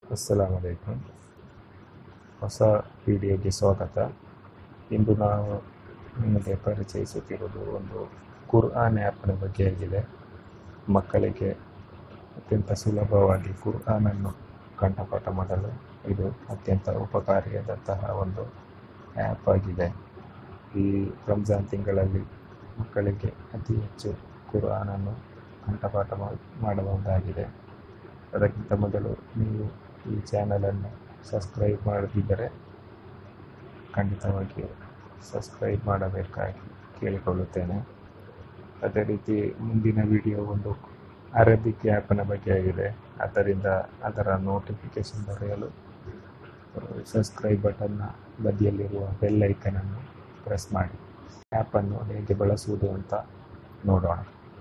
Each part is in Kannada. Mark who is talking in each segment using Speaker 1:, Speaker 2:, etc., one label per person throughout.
Speaker 1: ಅಸ್ಸಲಾಮು ಅಲೈಕುಂ. ಹೊಸ ವಿಡಿಯೋಗೆ ಸ್ವಾಗತ. ಇಂದು ನಾವು ನಿಮಗೆ ಪರಿಚಯಿಸುತ್ತಿರುವುದು ಒಂದು ಕುರ್ಆನ್ ಆ್ಯಪ್ನ ಬಗ್ಗೆ ಆಗಿದೆ. ಮಕ್ಕಳಿಗೆ ಅತ್ಯಂತ ಸುಲಭವಾಗಿ ಕುರ್ಆನನ್ನು ಕಂಠಪಾಠ ಮಾಡಲು ಇದು ಅತ್ಯಂತ ಉಪಕಾರಿಯಾದಂತಹ ಒಂದು ಆ್ಯಪ್ ಆಗಿದೆ. ಈ ರಂಜಾನ್ ತಿಂಗಳಲ್ಲಿ ಮಕ್ಕಳಿಗೆ ಅತಿ ಹೆಚ್ಚು ಕುರ್ಆನನ್ನು ಕಂಠಪಾಠ ಮಾಡಬಹುದಾಗಿದೆ. ಅದಕ್ಕಿಂತ ಮೊದಲು ನೀವು ಈ ಚಾನಲನ್ನು ಸಬ್ಸ್ಕ್ರೈಬ್ ಮಾಡದಿದ್ದರೆ ಖಂಡಿತವಾಗಿ ಸಬ್ಸ್ಕ್ರೈಬ್ ಮಾಡಬೇಕಾಗಿ ಕೇಳಿಕೊಳ್ಳುತ್ತೇನೆ. ಅದೇ ರೀತಿ ಮುಂದಿನ ವಿಡಿಯೋ ಒಂದು ಅರಬಿಕ್ ಆ್ಯಪ್ನ ಬಗ್ಗೆ ಆಗಿದೆ. ಆದ್ದರಿಂದ ಅದರ ನೋಟಿಫಿಕೇಶನ್ ಬರೆಯಲು ಸಬ್ಸ್ಕ್ರೈಬ್ ಬಟನ್ನ ಬದಿಯಲ್ಲಿರುವ ಬೆಲ್ ಐಕನನ್ನು ಪ್ರೆಸ್ ಮಾಡಿ. ಆ್ಯಪನ್ನು ಹೇಗೆ ಬಳಸುವುದು ಅಂತ ನೋಡೋಣ.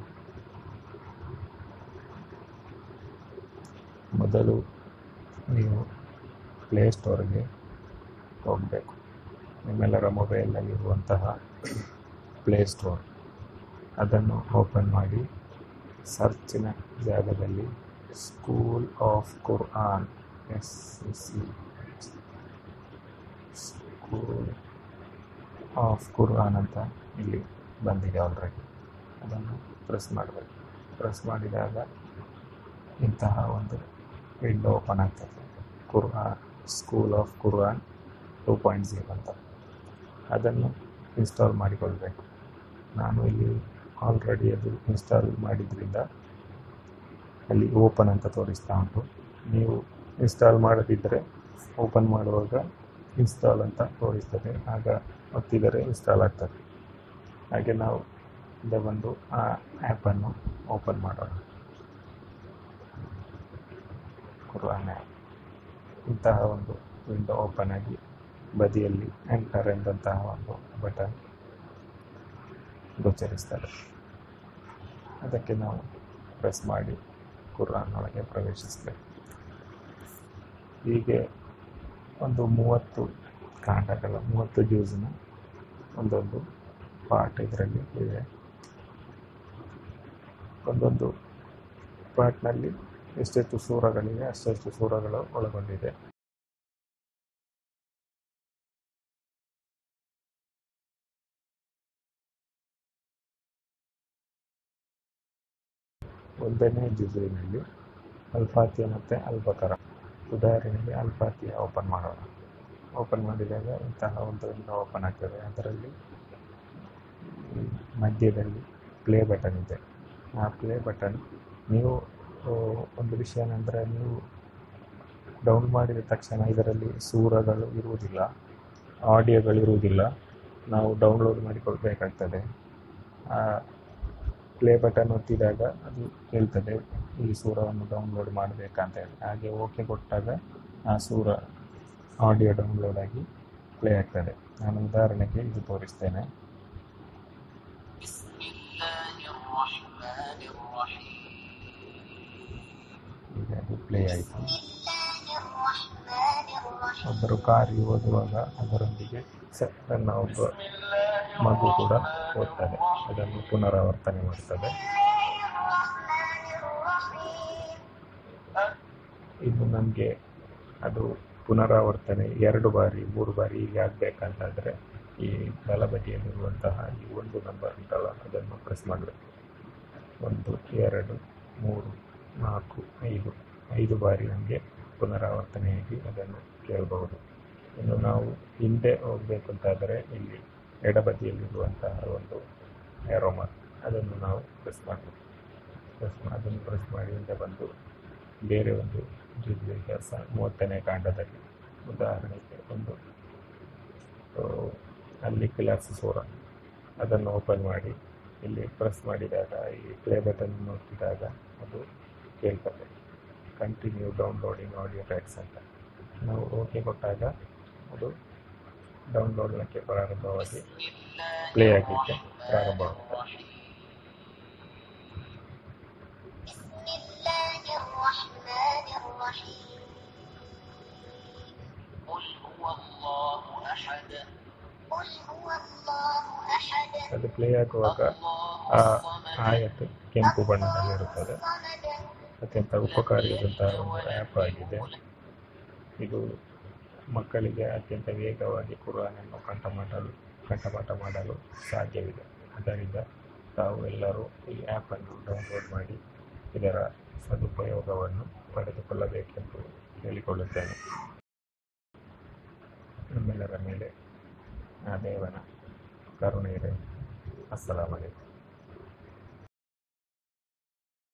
Speaker 1: ಮೊದಲು ನೀವು ಪ್ಲೇಸ್ಟೋರ್ಗೆ ಹೋಗಬೇಕು. ನಿಮ್ಮೆಲ್ಲರ ಮೊಬೈಲಲ್ಲಿರುವಂತಹ ಪ್ಲೇಸ್ಟೋರ್ ಅದನ್ನು ಓಪನ್ ಮಾಡಿ ಸರ್ಚಿನ ಜಾಗದಲ್ಲಿ school of Quran school of Quran ಅಂತ ಇಲ್ಲಿ ಬಂದಿದೆ ಆಲ್ರೆಡಿ. ಅದನ್ನು ಪ್ರೆಸ್ ಮಾಡಬೇಕು. ಪ್ರೆಸ್ ಮಾಡಿದಾಗ ಇಂತಹ ಒಂದು ವಿಂಡೋ ಓಪನ್ ಆಗ್ತದೆ. ಸ್ಕೂಲ್ ಆಫ್ ಕುರ್ಆನ್ 2.0 ಅಂತ. ಅದನ್ನು ಇನ್ಸ್ಟಾಲ್ ಮಾಡಿಕೊಳ್ಬೇಕು. ನಾನು ಇಲ್ಲಿ ಆಲ್ರೆಡಿ ಅದು ಇನ್ಸ್ಟಾಲ್ ಮಾಡಿದ್ರಿಂದ ಅಲ್ಲಿ ಓಪನ್ ಅಂತ ತೋರಿಸ್ತಾ ಉಂಟು. ನೀವು ಇನ್ಸ್ಟಾಲ್ ಮಾಡದಿದ್ದರೆ ಓಪನ್ ಮಾಡುವಾಗ ಇನ್ಸ್ಟಾಲ್ ಅಂತ ತೋರಿಸ್ತದೆ. ಆಗ ಒತ್ತಿದರೆ ಇನ್ಸ್ಟಾಲ್ ಆಗ್ತದೆ. ಹಾಗೆ ನಾವು ಬಂದು ಆ ಆ್ಯಪನ್ನು ಓಪನ್ ಮಾಡೋಣ. ಕುರ್ಆನ್ ಆ್ಯಪ್ ಇಂತಹ ಒಂದು ವಿಂಡೋ ಓಪನ್ ಆಗಿ ಬದಿಯಲ್ಲಿ ಎಂಟರ್ ಎಂದಂತಹ ಒಂದು ಬಟನ್ ಗೋಚರಿಸ್ತದೆ. ಅದಕ್ಕೆ ನಾವು ಪ್ರೆಸ್ ಮಾಡಿ ಕುರ್ಆನ್ ಒಳಗೆ ಪ್ರವೇಶಿಸಬೇಕು. ಹೀಗೆ ಒಂದು 30 ಕಾಂಡಗಳ 30 ಜ್ಯೂಸ್ನ ಒಂದೊಂದು ಪಾರ್ಟ್ ಇದರಲ್ಲಿ ಇದೆ. ಒಂದೊಂದು ಪಾರ್ಟ್ನಲ್ಲಿ ಎಷ್ಟೆಷ್ಟು ಸೂರಗಳಿವೆ ಅಷ್ಟೆಷ್ಟು ಸೂರಗಳು ಒಳಗೊಂಡಿದೆ. ಒಂದನೇ ಜುಝುವಿನಲ್ಲಿ ಅಲ್-ಫಾತಿಹ ಮತ್ತು ಅಲ್-ಬಕರ. ಉದಾಹರಣೆಗೆ ಅಲ್-ಫಾತಿಹ ಓಪನ್ ಮಾಡೋಣ. ಓಪನ್ ಮಾಡಿದಾಗ ಇಂತಹ ಒಂದು ಓಪನ್ ಆಗ್ತದೆ. ಅದರಲ್ಲಿ ಮಧ್ಯದಲ್ಲಿ ಪ್ಲೇ ಬಟನ್ ಇದೆ. ಆ ಪ್ಲೇ ಬಟನ್ ನೀವು ಒಂದು ವಿಷಯ ಏನಂದರೆ, ನೀವು ಡೌನ್ ಮಾಡಿದ ತಕ್ಷಣ ಇದರಲ್ಲಿ ಸೂರಗಳು ಇರುವುದಿಲ್ಲ, ಆಡಿಯೋಗಳಿರುವುದಿಲ್ಲ. ನಾವು ಡೌನ್ಲೋಡ್ ಮಾಡಿಕೊಳ್ಬೇಕಾಗ್ತದೆ. ಪ್ಲೇ ಬಟನ್ ಒತ್ತಿದಾಗ ಅದು ಹೇಳ್ತದೆ ಈ ಸೂರವನ್ನು ಡೌನ್ಲೋಡ್ ಮಾಡಬೇಕಂತ ಹೇಳಿ. ಹಾಗೆ ಓಕೆ ಕೊಟ್ಟಾಗ ಆ ಸೂರ ಆಡಿಯೋ ಡೌನ್ಲೋಡ್ ಆಗಿ ಪ್ಲೇ ಆಗ್ತದೆ. ನಾನು ಉದಾಹರಣೆಗೆ ಇದು ತೋರಿಸ್ತೇನೆ. ಈಗ ಅದು ಪ್ಲೇ ಆಯಿತು. ಒಬ್ಬರು ಕಾರಿ ಓದುವಾಗ ಅದರೊಂದಿಗೆ ನನ್ನ ಒಬ್ಬ ಮಗು ಕೂಡ ಓದ್ತದೆ. ಅದನ್ನು ಪುನರಾವರ್ತನೆ ಮಾಡ್ತದೆ. ಇನ್ನು ನಮಗೆ ಅದು ಪುನರಾವರ್ತನೆ 2 ಬಾರಿ 3 ಬಾರಿ ಹೀಗೆ ಆಗಬೇಕಂತಾದರೆ ಈ ಬಲಬದಿಯಲ್ಲಿರುವಂತಹ ಈ ಒಂದು ನಂಬರ್ ಉಂಟಲ್ಲ, ಅದನ್ನು ಪ್ರೆಸ್ ಮಾಡಬೇಕು. 1 2 3 4 5 5 ಬಾರಿ ನಮಗೆ ಪುನರಾವರ್ತನೆಯಾಗಿ ಅದನ್ನು ಕೇಳಬಹುದು. ಇನ್ನು ನಾವು ಹಿಂದೆ ಹೋಗಬೇಕು ಅಂತಾದರೆ ಇಲ್ಲಿ ಎಡಬದಿಯಲ್ಲಿರುವಂತಹ ಒಂದು ಏರೋ ಮಾರ್ಕ್ ಅದನ್ನು ನಾವು ಪ್ರೆಸ್ ಮಾಡಬೇಕು. ಅದನ್ನು ಪ್ರೆಸ್ ಮಾಡಿ ಹಿಂದೆ ಬಂದು ಬೇರೆ ಒಂದು ಜುಜ್ವಿಗೆ 30ನೇ ಕಾಂಡದಲ್ಲಿ ಉದಾಹರಣೆಗೆ ಒಂದು ಅಲ್ಲಿ ಕ್ಲಾಸ್ ಸೂರ ಅದನ್ನು ಓಪನ್ ಮಾಡಿ ಇಲ್ಲಿ ಪ್ರೆಸ್ ಮಾಡಿದಾಗ ಈ ಪ್ಲೇ ಬಟನ್ ಒತ್ತಿದಾಗ ಅದು ಕೇಳ್ತದೆ ಕಂಟಿನ್ಯೂ ಡೌನ್ಲೋಡಿಂಗ್ ಆಡಿಯೋ ಟ್ರ್ಯಾಕ್ಸ್ ಅಂತ. ನಾವು ಓಕೆ ಕೊಟ್ಟಾಗ ಅದು ಡೌನ್ಲೋಡ್ಗೆ ಪ್ರಾರಂಭವಾಗಿ ಪ್ಲೇ ಆಗಲಿಕ್ಕೆ ಪ್ರಾರಂಭವಾಗುತ್ತೆ. ಅದು ಪ್ಲೇ ಆಗುವಾಗ ಆ ಆಯತ್ತು ಕೆಂಪು ಬಣ್ಣದಲ್ಲಿರುತ್ತದೆ. ಅತ್ಯಂತ ಉಪಕಾರಿಯಾದಂತಹ ಒಂದು ಆ್ಯಪ್ ಆಗಿದೆ. ಇದು ಮಕ್ಕಳಿಗೆ ಅತ್ಯಂತ ವೇಗವಾಗಿ ಕುರಾನನ್ನು ಕಂಠಪಾಠ ಮಾಡಲು ಸಾಧ್ಯವಿದೆ. ಆದ್ದರಿಂದ ತಾವು ಎಲ್ಲರೂ ಈ ಆ್ಯಪನ್ನು ಡೌನ್ಲೋಡ್ ಮಾಡಿ ಇದರ ಸದುಪಯೋಗವನ್ನು ಪಡೆದುಕೊಳ್ಳಬೇಕೆಂದು ಹೇಳಿಕೊಳ್ಳುತ್ತೇನೆ. ನಮ್ಮೆಲ್ಲರ ಮೇಲೆ ಆ ದೇವನ ಕರುಣೆ ಇದೆ. ಅಸ್ಸಲಾಮು ಅಲೈಕುಂ.